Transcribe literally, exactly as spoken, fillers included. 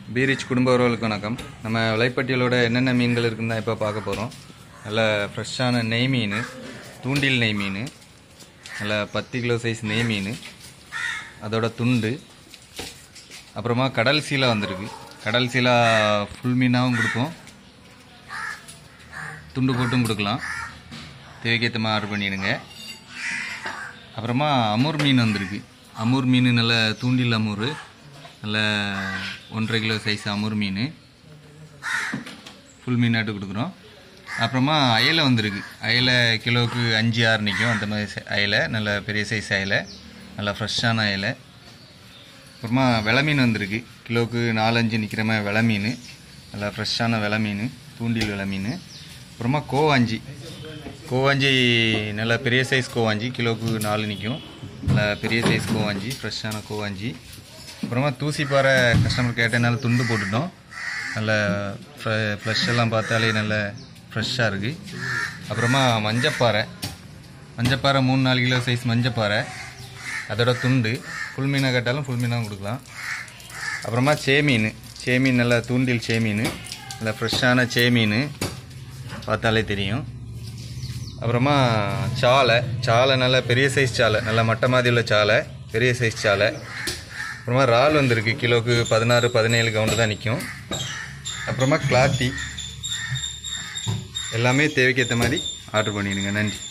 Beerich குடும்ப உறவுகளுக்கு வணக்கம். நம்ம விலைப்பட்டியலோட என்னென்ன மீன்கள் இருக்குன்னு தான் இப்போ பார்க்க போகிறோம். நல்ல ஃப்ரெஷ்ஷான நெய் மீன், தூண்டில் நெய் மீன், நல்ல பத்து கிலோ சைஸ் நெய் மீன், அதோட துண்டு, அப்புறமா கடல் சீலா வந்திருக்கு. கடல் சீலா ஃபுல் மீனாகவும் கொடுப்போம், துண்டு போட்டும் கொடுக்கலாம். தேவைக்கேற்றமாக ஆர்டர் பண்ணிடுங்க. அப்புறமா அமூர் மீன் வந்திருக்கு. அமூர் மீன் நல்ல தூண்டில் அமூர், நல்ல ஒன்றரை கிலோ சைஸ் அமூர் மீன், ஃபுல் மீனாட்டு கொடுக்குறோம். அப்புறமா அயலை வந்திருக்கு. அயலை கிலோவுக்கு அஞ்சு ஆறு நிற்கும். அந்த மாதிரி அயலை, நல்ல பெரிய சைஸ் அயலை, நல்லா ஃப்ரெஷ்ஷான அயலை. அப்புறமா வெலை மீன் வந்திருக்கு. கிலோவுக்கு நாலஞ்சு நிற்கிற மாதிரி வெலை மீன், நல்லா ஃப்ரெஷ்ஷான வெலை மீன், தூண்டில் வெலை மீன். அப்புறமா கோவாஞ்சி, கோவாஞ்சி நல்லா பெரிய சைஸ் கோவாஞ்சி, கிலோவுக்கு நாலு நிற்கும். நல்லா பெரிய சைஸ் கோவாஞ்சி, ஃப்ரெஷ்ஷான கோவாஞ்சி. அப்புறமா தூசிப்பாறை கஸ்டமர் கேட்டனால துண்டு போட்டுட்டோம். நல்ல ஃப்ரெஷ் எல்லாம் பார்த்தாலே நல்ல ஃப்ரெஷ்ஷாக இருக்குது. அப்புறமா மஞ்சப்பாறை, மஞ்சப்பாறை மூணு நாலு கிலோ சைஸ் மஞ்சப்பாறை, அதோட துண்டு. ஃபுல் மீனாக கேட்டாலும் ஃபுல் மீனாகவும் கொடுக்கலாம். அப்புறமா சேமீன், சேமீன் நல்லா தூண்டில் சேமீன், நல்லா ஃப்ரெஷ்ஷான சேமீன், பார்த்தாலே தெரியும். அப்புறமா சாலை, சாலை நல்ல பெரிய சைஸ் சாலை, நல்லா மட்டை மாதிரி உள்ள சாலை, பெரிய சைஸ் சாலை. அப்புறமா இறால் வந்திருக்கு. கிலோவுக்கு பதினாறு பதினேழு கவுண்டு தான் நிற்கும். அப்புறமா கிளாத்தி. எல்லாமே தேவைக்கேற்ற மாதிரி ஆர்டர் பண்ணிடுங்க. நன்றி.